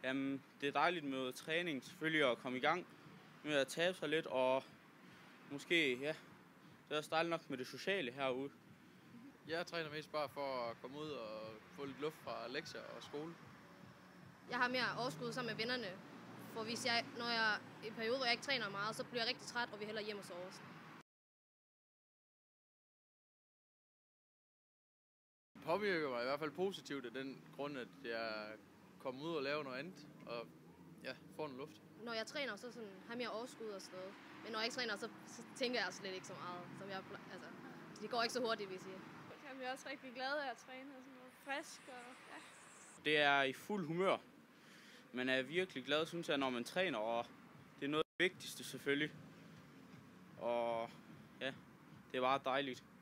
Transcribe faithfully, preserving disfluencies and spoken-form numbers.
Jamen, det er dejligt med træning selvfølgelig at komme i gang med at tabe sig lidt, og måske, ja, det er også dejligt nok med det sociale herude. Jeg træner mest bare for at komme ud og få lidt luft fra lektier og skole. Jeg har mere overskud sammen med vennerne, for hvis jeg, når jeg i en periode, hvor jeg ikke træner meget, så bliver jeg rigtig træt, og vi hellere hjem og sove. Det påvirker mig i hvert fald positivt af den grund, at jeg kommer ud og laver noget andet, og ja, får noget luft. Når jeg træner, så sådan, har jeg mere overskud og sådan noget. Men når jeg ikke træner, så, så tænker jeg slet ikke så meget, som jeg altså, det går ikke så hurtigt, vil jeg sige. Jeg bliver også rigtig glad af at træne og sådan noget frisk og ja. Det er i fuld humør. Man er virkelig glad, synes jeg, når man træner, og det er noget af det vigtigste selvfølgelig. Og ja, det er bare dejligt.